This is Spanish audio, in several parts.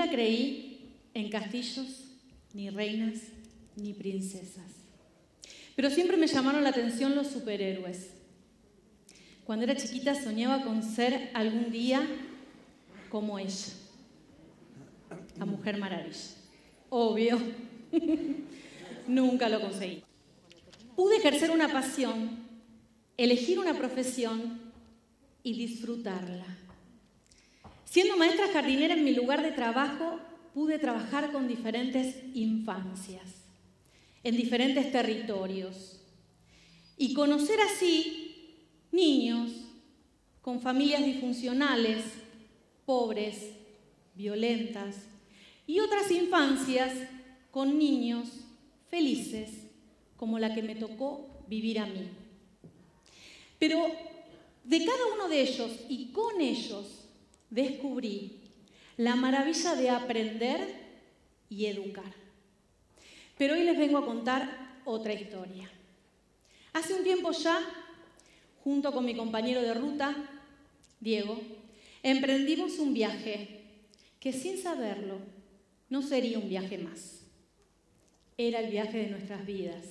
Nunca creí en castillos, ni reinas, ni princesas. Pero siempre me llamaron la atención los superhéroes. Cuando era chiquita soñaba con ser algún día como ella, la Mujer Maravilla. Obvio, nunca lo conseguí. Pude ejercer una pasión, elegir una profesión y disfrutarla. Siendo maestra jardinera en mi lugar de trabajo, pude trabajar con diferentes infancias, en diferentes territorios, y conocer así niños con familias disfuncionales, pobres, violentas, y otras infancias con niños felices, como la que me tocó vivir a mí. Pero de cada uno de ellos y con ellos descubrí la maravilla de aprender y educar. Pero hoy les vengo a contar otra historia. Hace un tiempo ya, junto con mi compañero de ruta, Diego, emprendimos un viaje que sin saberlo no sería un viaje más. Era el viaje de nuestras vidas.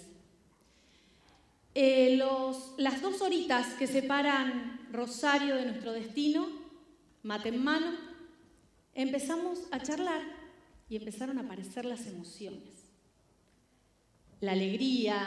Las 2 horitas que separan Rosario de nuestro destino, mate en mano, empezamos a charlar y empezaron a aparecer las emociones. La alegría,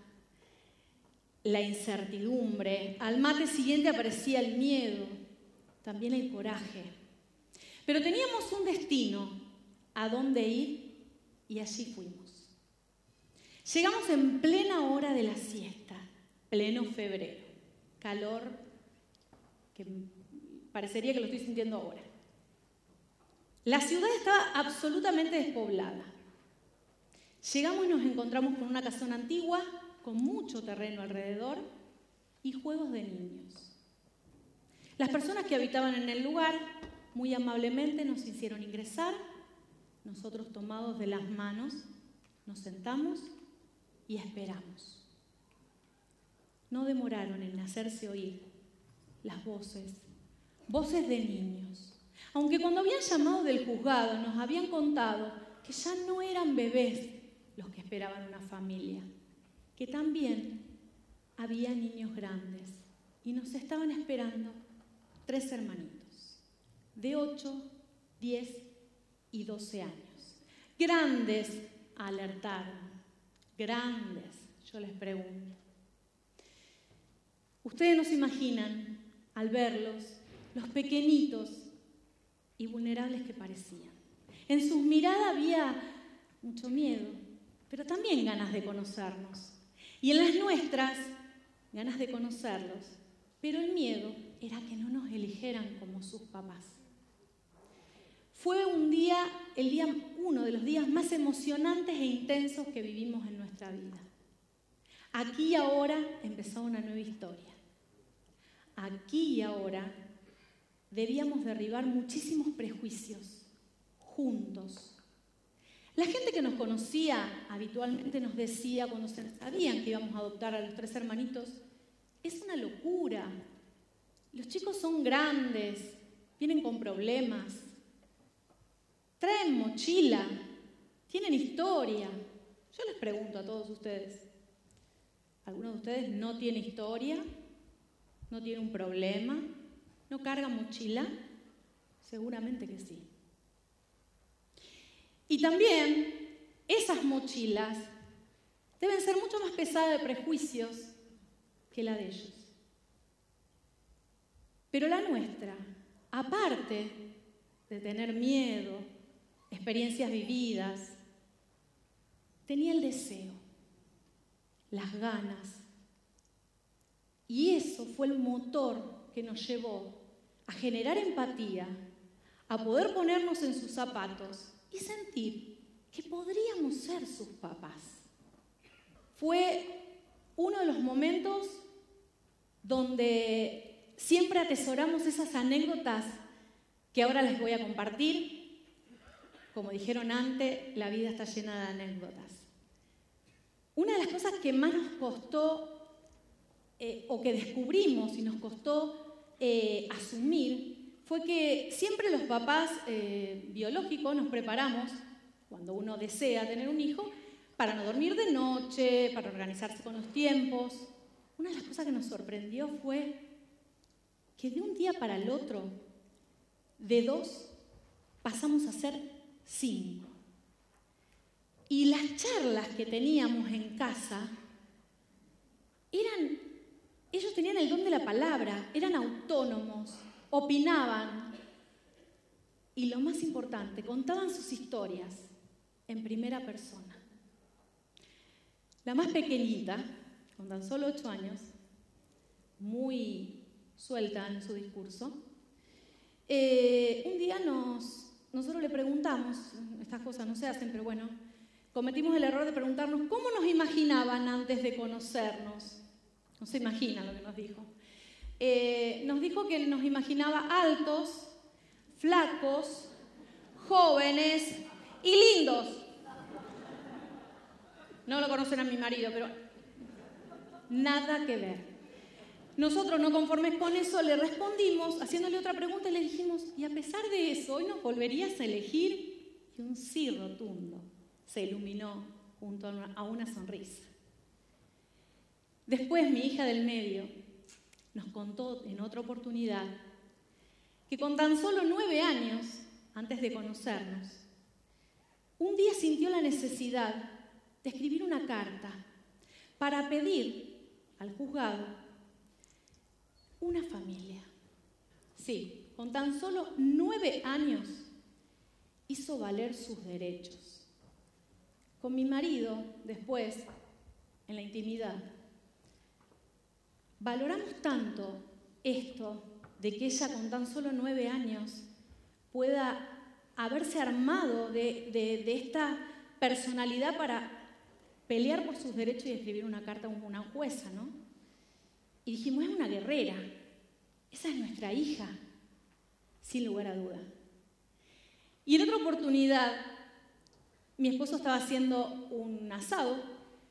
la incertidumbre. Al mate siguiente aparecía el miedo, también el coraje. Pero teníamos un destino, a dónde ir, y allí fuimos. Llegamos en plena hora de la siesta, pleno febrero, calor que parecería que lo estoy sintiendo ahora. La ciudad estaba absolutamente despoblada. Llegamos y nos encontramos con una casona antigua, con mucho terreno alrededor y juegos de niños. Las personas que habitaban en el lugar muy amablemente nos hicieron ingresar. Nosotros, tomados de las manos, nos sentamos y esperamos. No demoraron en hacerse oír las voces de niños. Aunque cuando habían llamado del juzgado nos habían contado que ya no eran bebés los que esperaban una familia, que también había niños grandes y nos estaban esperando 3 hermanitos de 8, 10 y 12 años. Grandes, alertaron. Grandes, yo les pregunto. Ustedes no se imaginan, al verlos, los pequeñitos y vulnerables que parecían. En sus miradas había mucho miedo, pero también ganas de conocernos. Y en las nuestras, ganas de conocerlos, pero el miedo era que no nos eligieran como sus papás. Fue uno de los días más emocionantes e intensos que vivimos en nuestra vida. Aquí y ahora empezó una nueva historia. Aquí y ahora debíamos derribar muchísimos prejuicios, juntos. La gente que nos conocía habitualmente nos decía, cuando sabían que íbamos a adoptar a los 3 hermanitos, es una locura. Los chicos son grandes, vienen con problemas, traen mochila, tienen historia. Yo les pregunto a todos ustedes, ¿alguno de ustedes no tiene historia? ¿No tiene un problema? ¿No carga mochila? Seguramente que sí. Y también esas mochilas deben ser mucho más pesadas de prejuicios que la de ellos. Pero la nuestra, aparte de tener miedo, experiencias vividas, tenía el deseo, las ganas. Y eso fue el motor que nos llevó a generar empatía, a poder ponernos en sus zapatos y sentir que podríamos ser sus papás. Fue uno de los momentos donde siempre atesoramos esas anécdotas que ahora les voy a compartir. Como dijeron antes, la vida está llena de anécdotas. Una de las cosas que más nos costó, o que descubrimos y nos costó asumir, fue que siempre los papás biológicos nos preparamos, cuando uno desea tener un hijo, para no dormir de noche, para organizarse con los tiempos. Una de las cosas que nos sorprendió fue que de un día para el otro, de 2, pasamos a ser 5. Y las charlas que teníamos en casa ellos tenían el don de la palabra, eran autónomos, opinaban y lo más importante, contaban sus historias en primera persona. La más pequeñita, con tan solo 8 años, muy suelta en su discurso, un día nosotros le preguntamos, estas cosas no se hacen, pero bueno, cometimos el error de preguntarnos cómo nos imaginaban antes de conocernos. No se imagina lo que nos dijo. Nos dijo que nos imaginaba altos, flacos, jóvenes y lindos. No lo conocen a mi marido, pero nada que ver. Nosotros, no conformes con eso, le respondimos haciéndole otra pregunta y le dijimos, y a pesar de eso, ¿hoy nos volverías a elegir? Y un sí rotundo se iluminó junto a una sonrisa. Después mi hija del medio nos contó en otra oportunidad que con tan solo 9 años, antes de conocernos, un día sintió la necesidad de escribir una carta para pedir al juzgado una familia. Sí, con tan solo 9 años hizo valer sus derechos. Con mi marido, después, en la intimidad, valoramos tanto esto de que ella con tan solo 9 años pueda haberse armado de esta personalidad para pelear por sus derechos y escribir una carta a una jueza, ¿no? Y dijimos, es una guerrera, esa es nuestra hija, sin lugar a duda. Y en otra oportunidad, mi esposo estaba haciendo un asado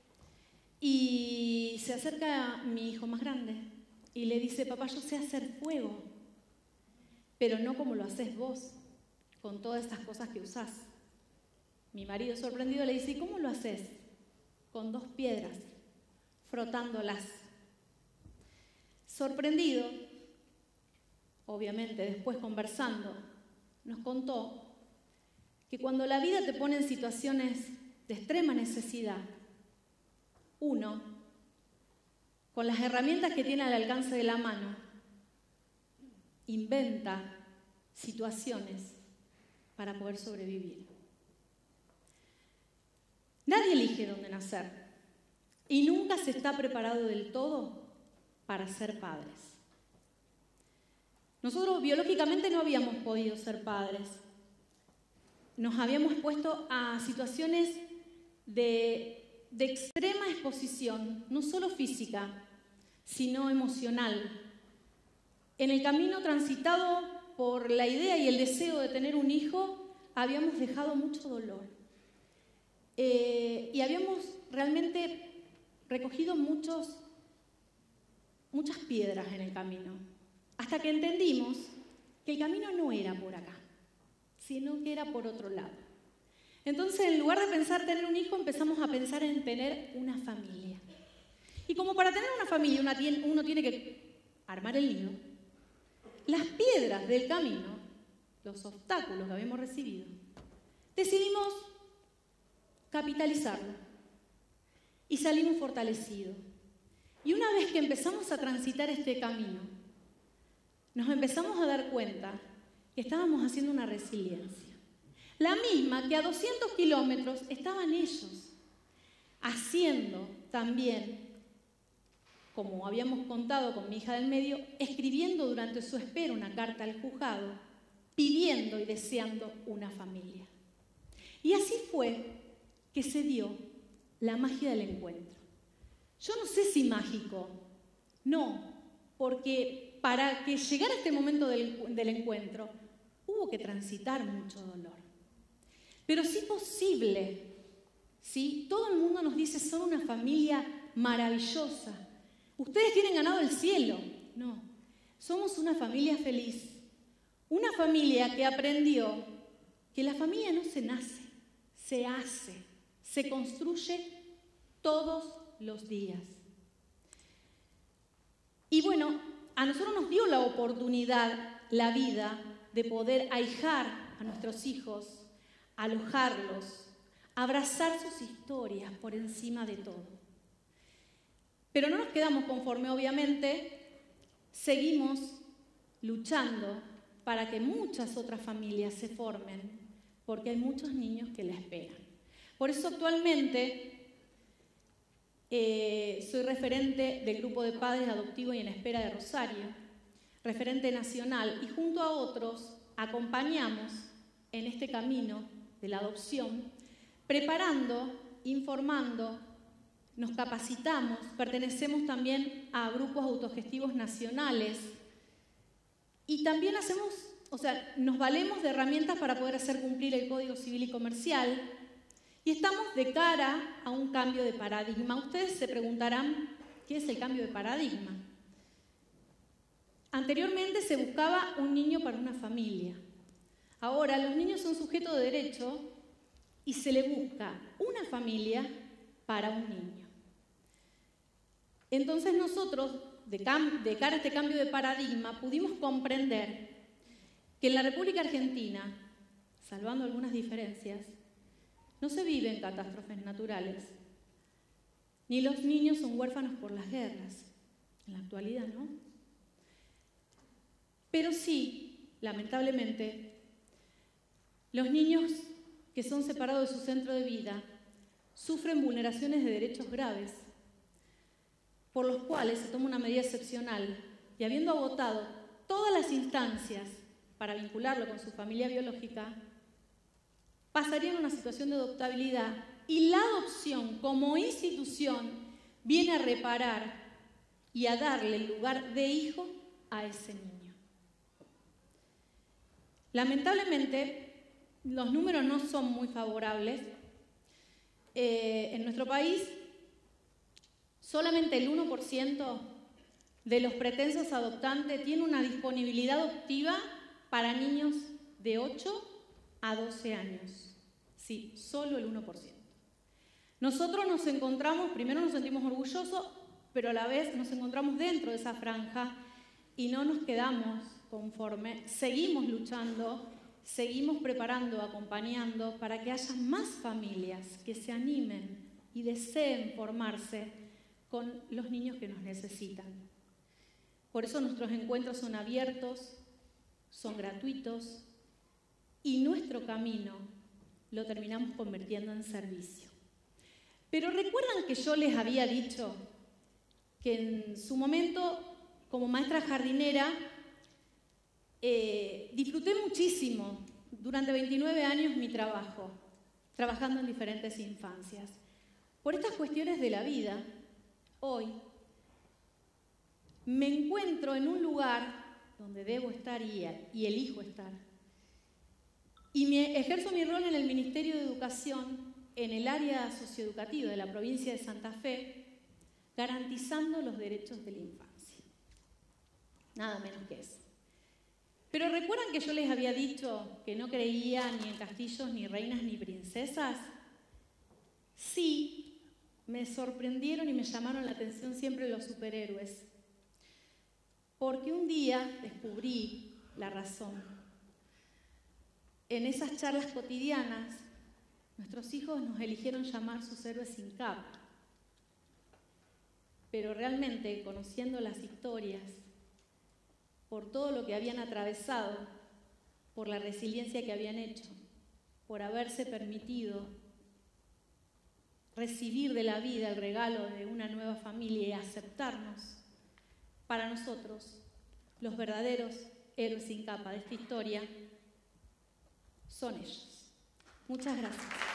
y se acerca mi hijo más grande y le dice, papá, yo sé hacer fuego, pero no como lo haces vos, con todas estas cosas que usás. Mi marido, sorprendido, le dice, ¿y cómo lo haces? Con 2 piedras, frotándolas. Sorprendido, obviamente después conversando, nos contó que cuando la vida te pone en situaciones de extrema necesidad, uno, con las herramientas que tiene al alcance de la mano, inventa situaciones para poder sobrevivir. Nadie elige dónde nacer y nunca se está preparado del todo para ser padres. Nosotros biológicamente no habíamos podido ser padres. Nos habíamos puesto a situaciones de extrema exposición, no solo física, sino emocional. En el camino transitado por la idea y el deseo de tener un hijo, habíamos dejado mucho dolor. Y habíamos realmente recogido muchas piedras en el camino, hasta que entendimos que el camino no era por acá, sino que era por otro lado. Entonces, en lugar de pensar tener un hijo, empezamos a pensar en tener una familia. Y como para tener una familia uno tiene que armar el nido, las piedras del camino, los obstáculos que habíamos recibido, decidimos capitalizarlo y salimos fortalecidos. Y una vez que empezamos a transitar este camino, nos empezamos a dar cuenta que estábamos haciendo una resiliencia. La misma que a 200 kilómetros estaban ellos, haciendo también, como habíamos contado con mi hija del medio, escribiendo durante su espera una carta al juzgado, pidiendo y deseando una familia. Y así fue que se dio la magia del encuentro. Yo no sé si mágico, no, porque para que llegara este momento del encuentro hubo que transitar mucho dolor. Pero sí posible, ¿sí? Todo el mundo nos dice, son una familia maravillosa. Ustedes tienen ganado el cielo. No, somos una familia feliz, Una familia que aprendió que la familia no se nace, se hace, se construye todos los días. Y bueno, a nosotros nos dio la oportunidad, la vida, de poder ahijar a nuestros hijos, alojarlos, abrazar sus historias por encima de todo. Pero no nos quedamos conformes, obviamente, seguimos luchando para que muchas otras familias se formen, porque hay muchos niños que la esperan. Por eso actualmente soy referente del grupo de padres adoptivos y en espera de Rosario, referente nacional, y junto a otros acompañamos en este camino de la adopción, preparando, informando, nos capacitamos, pertenecemos también a grupos autogestivos nacionales y también nos valemos de herramientas para poder hacer cumplir el Código Civil y Comercial y estamos de cara a un cambio de paradigma. Ustedes se preguntarán, ¿qué es el cambio de paradigma? Anteriormente se buscaba un niño para una familia. Ahora los niños son sujetos de derecho y se le busca una familia para un niño. Entonces nosotros, de cara a este cambio de paradigma, pudimos comprender que en la República Argentina, salvando algunas diferencias, no se viven catástrofes naturales, ni los niños son huérfanos por las guerras, en la actualidad, ¿no? Pero sí, lamentablemente, los niños que son separados de su centro de vida sufren vulneraciones de derechos graves, por los cuales se toma una medida excepcional y habiendo agotado todas las instancias para vincularlo con su familia biológica, pasarían a una situación de adoptabilidad y la adopción como institución viene a reparar y a darle el lugar de hijo a ese niño. Lamentablemente, los números no son muy favorables. En nuestro país, solamente el 1% de los pretensos adoptantes tiene una disponibilidad adoptiva para niños de 8 a 12 años. Sí, solo el 1%. Nosotros nos encontramos, primero nos sentimos orgullosos, pero a la vez nos encontramos dentro de esa franja y no nos quedamos conformes. Seguimos luchando, seguimos preparando, acompañando para que haya más familias que se animen y deseen formarse con los niños que nos necesitan. Por eso nuestros encuentros son abiertos, son gratuitos y nuestro camino lo terminamos convirtiendo en servicio. Pero ¿recuerdan que yo les había dicho que en su momento, como maestra jardinera, disfruté muchísimo durante 29 años mi trabajo, trabajando en diferentes infancias? Por estas cuestiones de la vida, hoy me encuentro en un lugar donde debo estar y elijo estar. Y ejerzo mi rol en el Ministerio de Educación, en el área socioeducativa de la provincia de Santa Fe, garantizando los derechos de la infancia. Nada menos que eso. Pero ¿recuerdan que yo les había dicho que no creía ni en castillos, ni reinas, ni princesas? Sí, me sorprendieron y me llamaron la atención siempre los superhéroes. Porque un día descubrí la razón. En esas charlas cotidianas, nuestros hijos nos eligieron llamar sus héroes sin capa. Pero realmente, conociendo las historias, por todo lo que habían atravesado, por la resiliencia que habían hecho, por haberse permitido recibir de la vida el regalo de una nueva familia y aceptarnos, para nosotros, los verdaderos héroes sin capa de esta historia son ellos. Muchas gracias.